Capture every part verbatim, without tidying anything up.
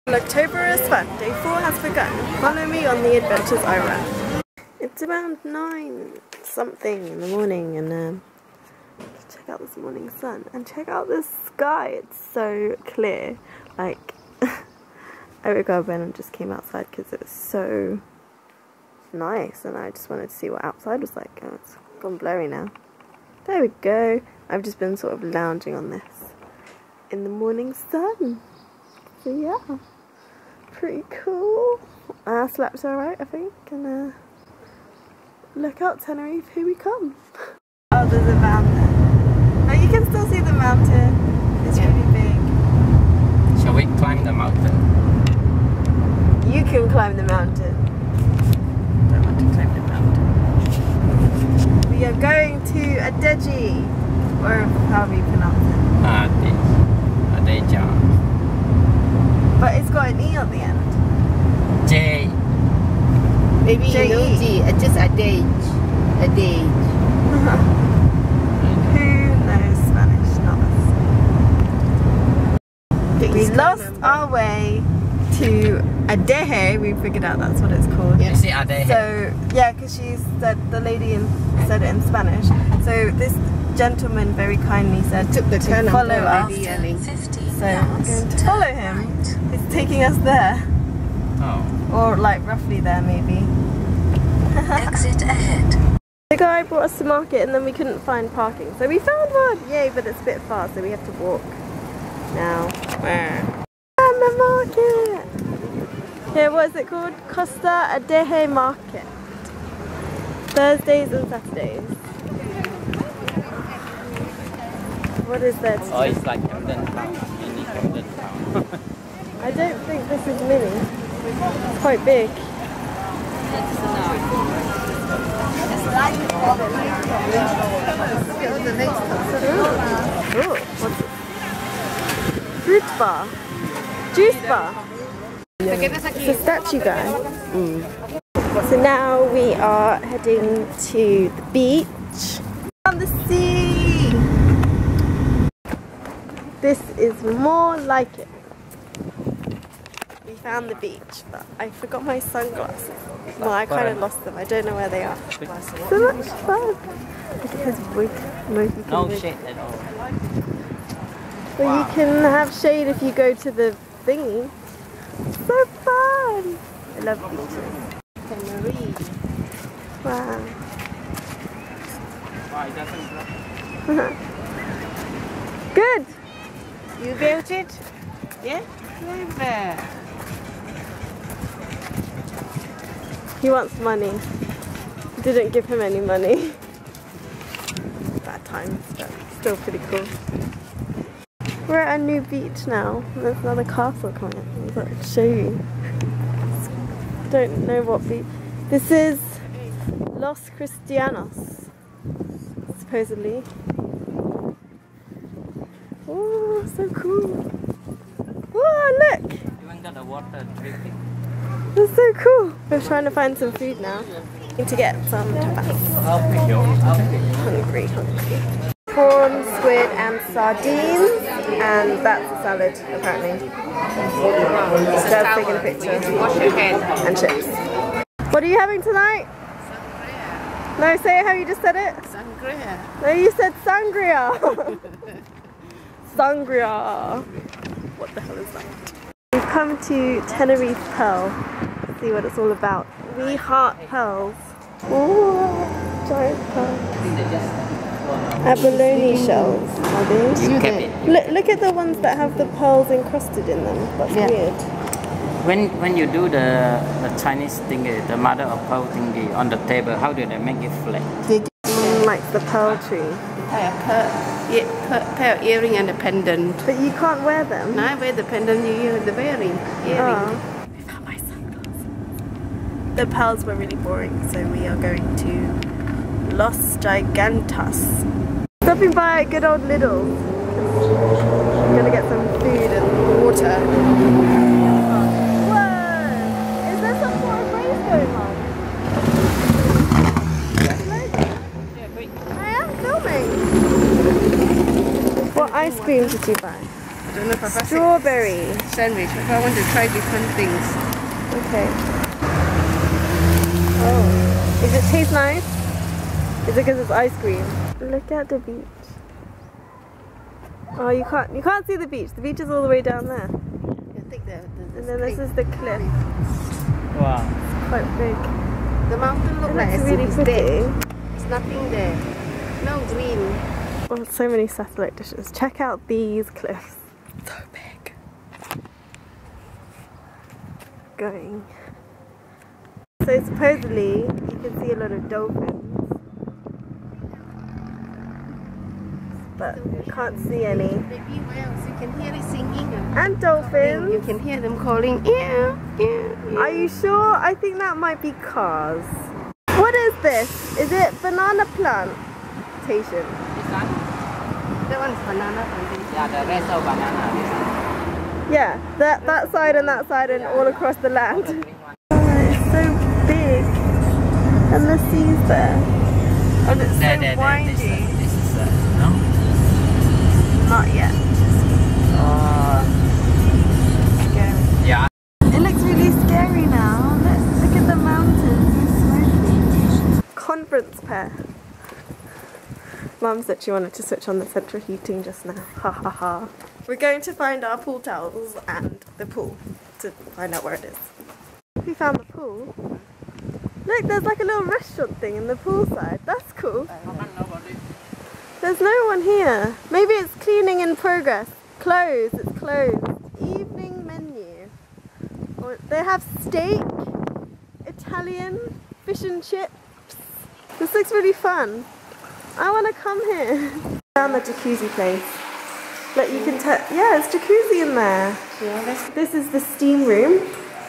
October is fun. Day four has begun. Follow me on the adventures I run. It's around nine something in the morning, and um, check out this morning sun and check out this sky. It's so clear. Like I woke up and just came outside because it was so nice, and I just wanted to see what outside was like. Oh, it's gone blurry now. There we go. I've just been sort of lounging on this in the morning sun. So yeah, pretty cool. I slept alright, I think, and uh, look out Tenerife, here we come. Oh, there's a van there. Oh, you can still see the mountain. It's yeah. really big. Shall we climb the mountain? You can climb the mountain. I don't want to climb the mountain. We are going to Adeji, or however you pronounce it. Adeji. Adeja. But it's got an E on the end. J. Maybe you know G, uh, just Adage. Adage. Who knows Spanish? Not us. We lost our way to Adeje. We figured out that's what it's called. Yeah. Is it Adeje? So, yeah, because she said, the lady in, said it in Spanish. So this gentleman very kindly said took the turn to follow us. So So I'm going to follow him. It's taking us there. Oh. Or like roughly there maybe. Exit ahead. The guy brought us to market and then we couldn't find parking. So we found one! Yay, but it's a bit far, so we have to walk now. Where? And the market! Here, what is it called? Costa Adeje Market. Thursdays and Saturdays. What is that? Oh, it's like Camden Town. Mini Camden Town. I don't think this is mini. It's quite big. Ooh. Ooh, what's it? Fruit bar. Juice bar. It's a statue guy. Mm. So now we are heading to the beach. On the sea! This is more like it. We found the beach, but I forgot my sunglasses. Well, I kind of lost them. I don't know where they are. So much fun. It has wood. No shade at all. Well, wow. You can have shade if you go to the thingy. So fun. I love beaches. Tenerife. Wow. Wow, it doesn't Good. You built it? Yeah? Clever. He wants money. Didn't give him any money. Bad times, but still pretty cool. We're at a new beach now. There's another castle coming up. I'll like show you. Don't know what beach. This is Los Cristianos, supposedly. Oh, so cool. Oh, look! Even got the water dripping. That's so cool. We're trying to find some food now. Need to get some tapas. Hungry, hungry. Prawn, squid and sardines. And that's a salad, apparently. Dad's taking a picture. Wash your hands. And chips. What are you having tonight? Sangria. No, say how you just said it. Sangria. No, you said sangria. Sangria. What the hell is that? We've come to Tenerife Pearl. Let's see what it's all about. We heart pearls. Oh, giant pearls. Abalone shells, are they? Look, look at the ones that have the pearls encrusted in them. That's yeah. weird. When when you do the, the Chinese thingy, the mother of pearl thingy on the table, how do they make it flat? They do mm, like the pearl tree. a pearl, yeah, pearl earring and a pendant. But you can't wear them. No, I wear the pendant, you use the wearing earring. Oh. We found my sunglasses. The pearls were really boring, so we are going to Los Gigantas. Stopping by good old Lidl's. I'm gonna get some food and water. Whoa! Is there some sort of race going on? Yeah, quick. I am filming. What ice cream did you buy? don't know if Papa Strawberry. said sandwich. Papa want to try different things. Okay. Oh. Does it taste nice? Is it because it's ice cream? Look at the beach. Oh, you can't you can't see the beach. The beach is all the way down there. You take the, the, And then this is the cliff. Wow. It's quite big. The mountain look It like looks as really if it's pretty. dead. There's nothing there. No green. Oh, so many satellite dishes. Check out these cliffs. So big. Going. So supposedly you can see a lot of dolphins, but you can't see any. Baby whales, you can hear it singing. And dolphins. You can hear them calling. Yeah, yeah, yeah. Are you sure? I think that might be cars. What is this? Is it banana plantation? This one? That one is banana plantation. Yeah, the rest of banana. Yeah, that that side and that side and all across the land. The green one. Oh, it's so big, and the sea's there. And it's There, so there, there. windy. This, uh, this is, uh, no? Not yet. Oh, scary. Yeah. It looks really scary now. Look, look at the mountains. They're smoky. Conference pair. Mum said she wanted to switch on the central heating just now. Ha ha ha. We're going to find our pool towels and the pool to find out where it is. We found the pool. Look, there's like a little restaurant thing in the pool side. That's cool. There's no one here. Maybe it's cleaning in progress. Closed. It's closed. Evening menu. Or they have steak, Italian, fish and chips. This looks really fun. I want to come here. Found the jacuzzi place. Like you can tell, yeah, it's jacuzzi in there. Yeah, this is the steam room.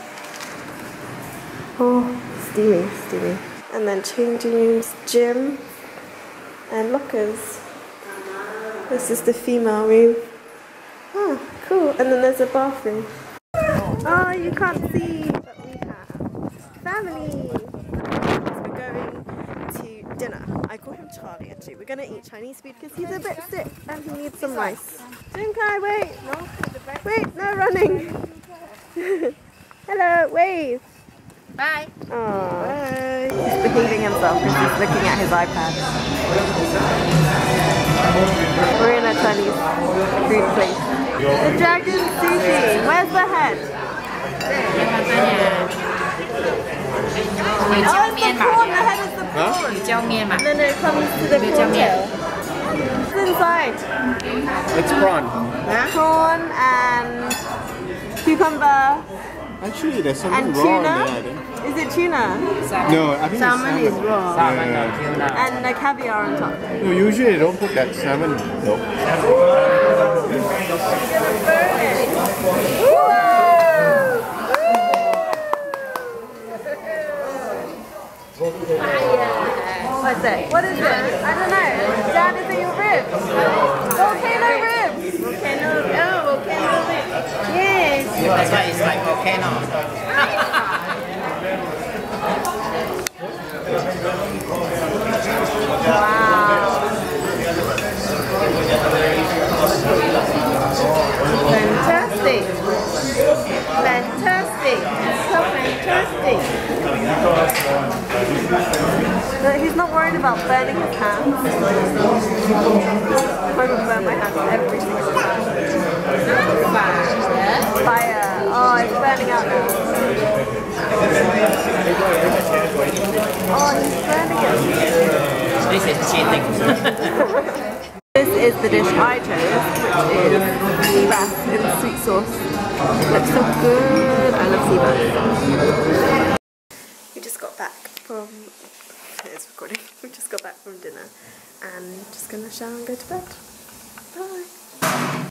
Oh, steamy, steamy. And then changing rooms, gym, and lockers. This is the female room. Oh, cool. And then there's a bathroom. Oh, you can't see, but we have family. We're going to dinner. I call him Charlie actually. We're going to eat Chinese food because he's a bit sick and he needs some rice. Junkai, wait. No, wait, no running. Hello, wave. Bye. Oh, he's behaving himself because he's looking at his iPad. We're in a Chinese food place. The dragon sushi. Where's the head? Oh, it's the prawn. The head is the prawn. And then it comes to the prawn tail. What's inside? It's prawn. Prawn and cucumber Actually, there's something and raw in there, I tuna. think. Is it tuna? No, I think Salmon it's is raw. Salmon Yeah. or tuna. And the caviar on top. No, usually they don't put that salmon though. What's it? What is it? I don't know. Dad, is it your ribs? Volcano ribs! Volcano. Oh, volcano. Yes. That's why it's like volcano. Fantastic. Fantastic. So fantastic. But he's not worried about burning his hands. I would burn my hands every single time. Fire. Oh, it's burning out now. Oh, he's burning it. This is cheating. This is the dish I chose, which is sea bass in sweet sauce. Looks so good. I love sea bass. We just got back from, it's recording, we just got back from dinner and just gonna shower and go to bed. Bye.